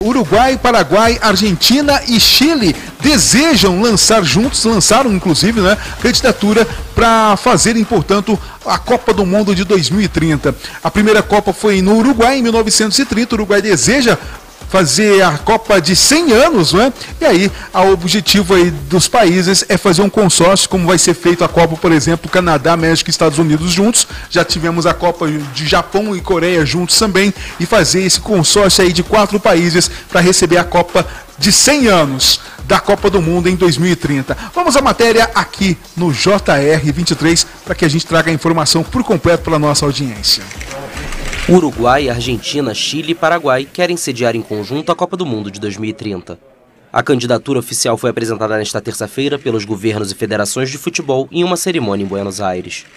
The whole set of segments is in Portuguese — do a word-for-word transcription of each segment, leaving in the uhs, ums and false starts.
Uruguai, Paraguai, Argentina e Chile desejam lançar juntos, lançaram inclusive, né, candidatura para fazerem, portanto, a Copa do Mundo de dois mil e trinta. A primeira Copa foi no Uruguai em mil novecentos e trinta. O Uruguai deseja fazer a Copa de cem anos, não é? E aí, o objetivo aí dos países é fazer um consórcio, como vai ser feito a Copa, por exemplo, Canadá, México e Estados Unidos juntos. Já tivemos a Copa de Japão e Coreia juntos também, e fazer esse consórcio aí de quatro países para receber a Copa de cem anos da Copa do Mundo em dois mil e trinta. Vamos à matéria aqui no J R vinte e três para que a gente traga a informação por completo para a nossa audiência. Uruguai, Argentina, Chile e Paraguai querem sediar em conjunto a Copa do Mundo de dois mil e trinta. A candidatura oficial foi apresentada nesta terça-feira pelos governos e federações de futebol em uma cerimônia em Buenos Aires.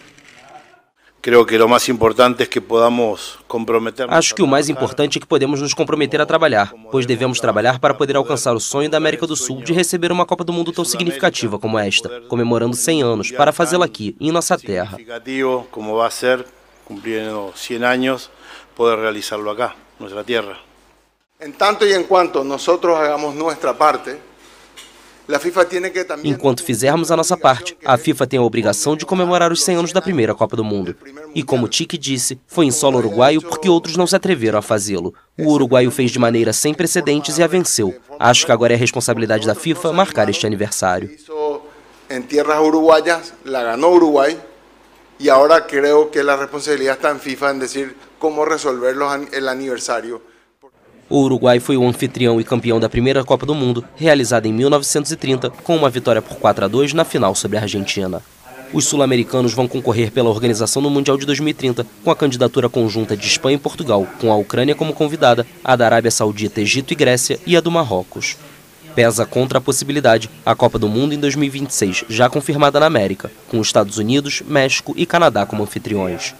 Acho que o mais importante é que podemos nos comprometer a trabalhar, pois devemos trabalhar para poder alcançar o sonho da América do Sul de receber uma Copa do Mundo tão significativa como esta, comemorando cem anos, para fazê-la aqui, em nossa terra. Cumpliendo cem anos, poder realizarlo acá, nuestra tierra. En tanto y en cuanto nosotros hagamos nuestra parte, la FIFA tiene que también... Enquanto fizermos a nossa parte, a FIFA tem a obrigação de comemorar os cem anos da primeira Copa do Mundo. E como o Tite disse, foi em solo uruguaio porque outros não se atreveram a fazê-lo. O Uruguai o fez de maneira sem precedentes e a venceu. Acho que agora é responsabilidade da FIFA marcar este aniversário. Em tierras uruguayas, la ganó Uruguay. E agora creo que a responsabilidade está em FIFA em dizer como resolver o aniversário. O Uruguai foi o anfitrião e campeão da primeira Copa do Mundo, realizada em mil novecentos e trinta, com uma vitória por quatro a dois na final sobre a Argentina. Os sul-americanos vão concorrer pela organização do Mundial de dois mil e trinta, com a candidatura conjunta de Espanha e Portugal, com a Ucrânia como convidada, a da Arábia Saudita, Egito e Grécia e a do Marrocos. Pesa contra a possibilidade a Copa do Mundo em dois mil e vinte e seis, já confirmada na América, com os Estados Unidos, México e Canadá como anfitriões.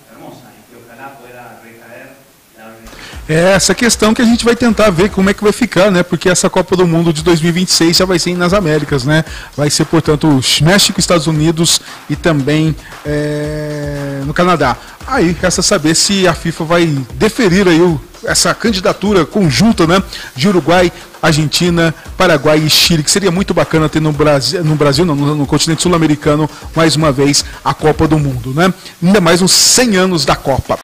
É essa questão que a gente vai tentar ver como é que vai ficar, né? Porque essa Copa do Mundo de dois mil e vinte e seis já vai ser nas Américas, né? Vai ser, portanto, México, Estados Unidos e também é, no Canadá. Aí resta saber se a FIFA vai deferir aí o, essa candidatura conjunta, né? De Uruguai, Argentina, Paraguai e Chile, que seria muito bacana ter no Brasil, no Brasil, não, no, no continente sul-americano, mais uma vez a Copa do Mundo, né? Ainda mais uns cem anos da Copa.